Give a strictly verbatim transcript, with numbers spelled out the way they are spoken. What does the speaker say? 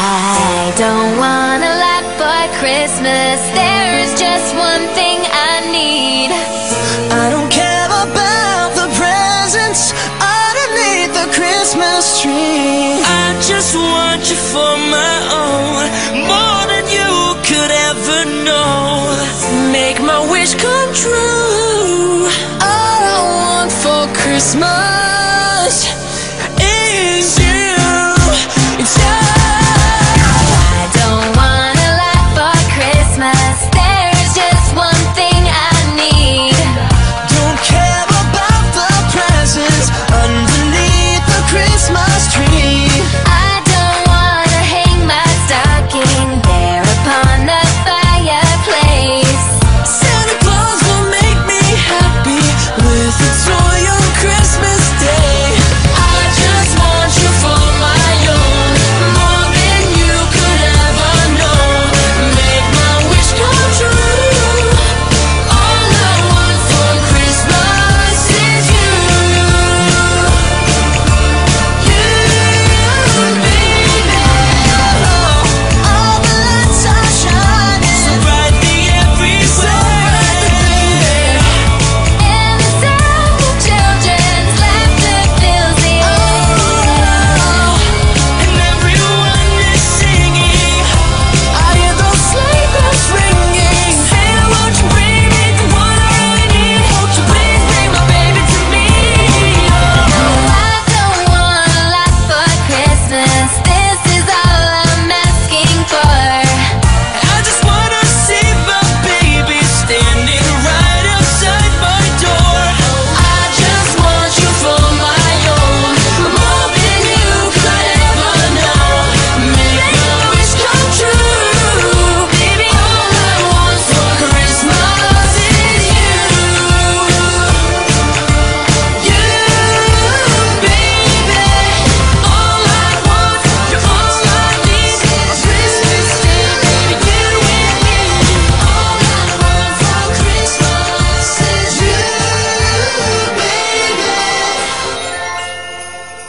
I don't want a lot for Christmas. There's just one thing I need. I don't care about the presents underneath the Christmas tree. I just want you for my